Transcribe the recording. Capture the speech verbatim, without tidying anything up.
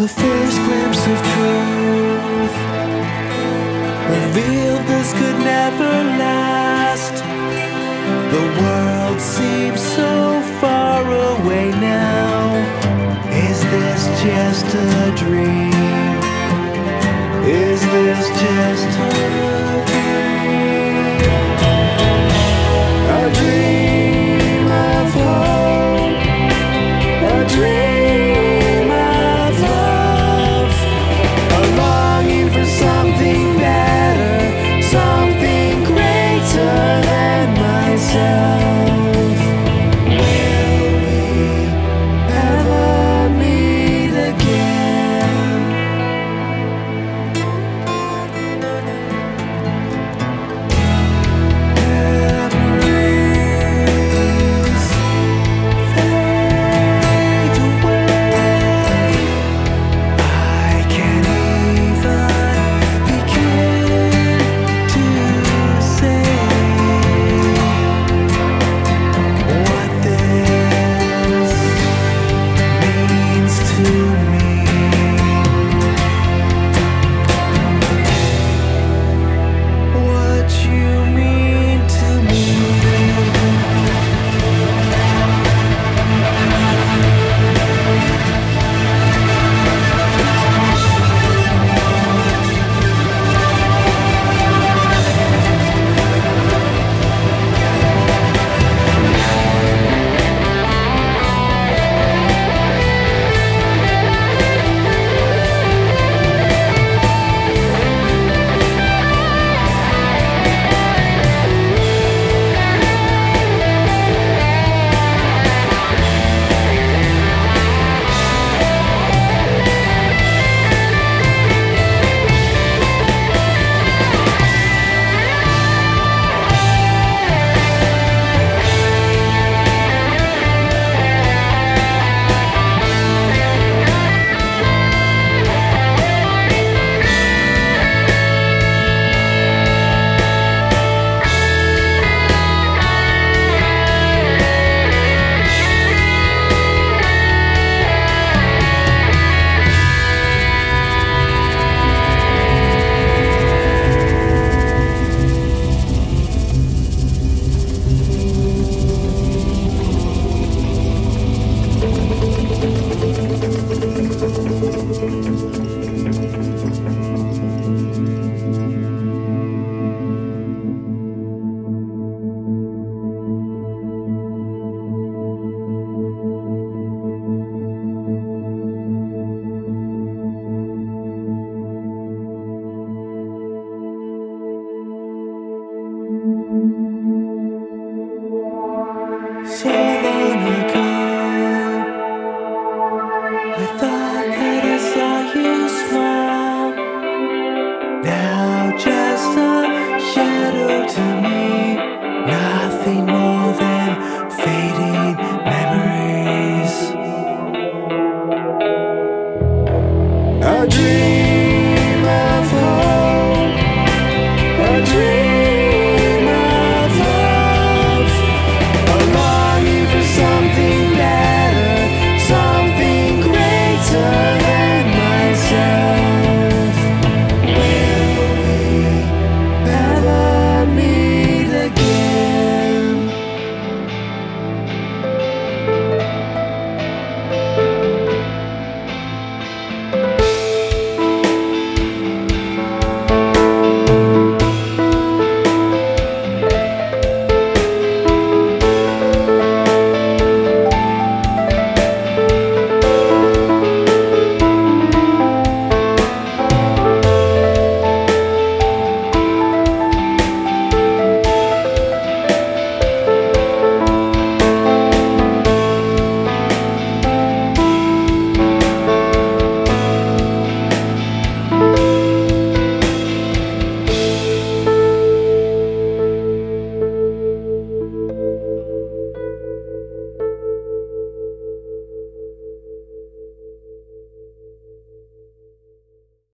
The first glimpse of truth revealed this could never last. The world seems so far away now. Is this just a dream? Is this just a dream? A dream of hope, a dream of love, a longing for something better, something greater than myself. Will we ever meet again? Memories fade away. I can't even begin to say what this means to me. What you mean to me. So long